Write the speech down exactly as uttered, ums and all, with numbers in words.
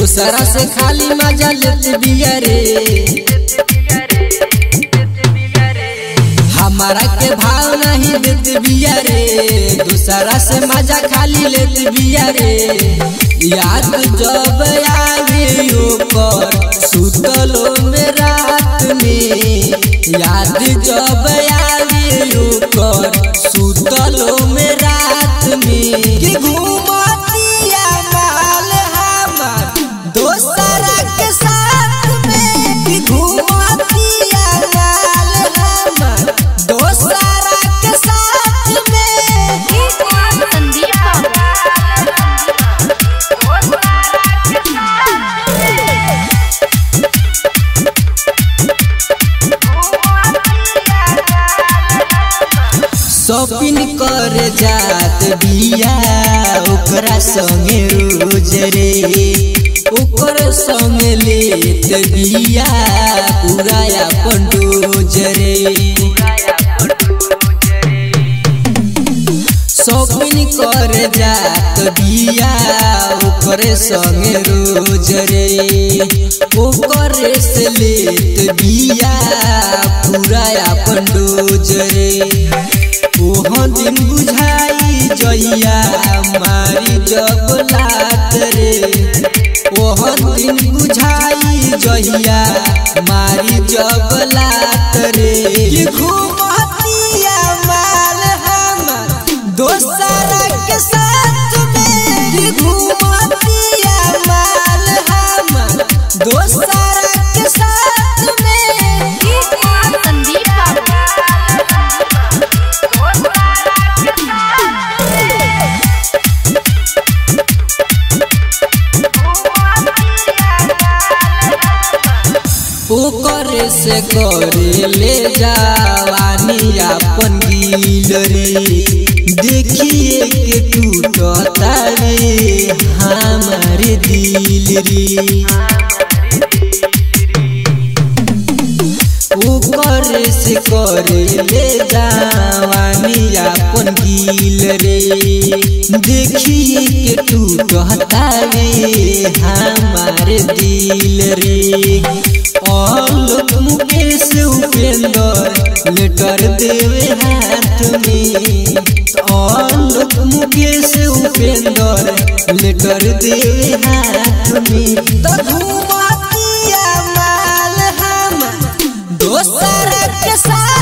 दूसरा से खाली मजा लेते बिया रे। हमारा के भाव नहीं देते बिया रे, दूसरा से मजा खाली लेते बिया रे। याद जब आवे ओकर सुतलो में रात में, याद जब आवे ओकर सुतलो में रात में कि घूमतिया माल हमार दोसरा के साथ में, कि घूमतिया माल हमार दोसरा के साथ में। शॉपिंग कर जात बिया ओकरा संगे रोज रे, ओकर संग लेत बिया पूरा अपन डोज रे। शॉपिंग कर जात बिया ओकर संगे रोज रे, ओकर से लेत बिया पूरा अपन डोज रे। ओह दिन बुझाई जइया मारी जब लात रे, ओह दिन बुझाई जइया मारी जब लात रे कि घूमतिया माल हमार दोसरा के साथ में, कि घूमतिया माल हमार दोसरा के साथ में। ओकर से करे ले जवानी अपन गिल रे, देखिए के टूटता रे हमारे दिल रे। ओकर से करे ले जवानी अपन गिल रे, देखिए के टूटता रे हमारे दिल रे। आलोक मुकेश उपेंद्र लेटर देवे हाथ में, आलोक मुकेश उपेंद्र लेटर देवे हाथ में। तो घूमतिया माल हम दोसरा के साथ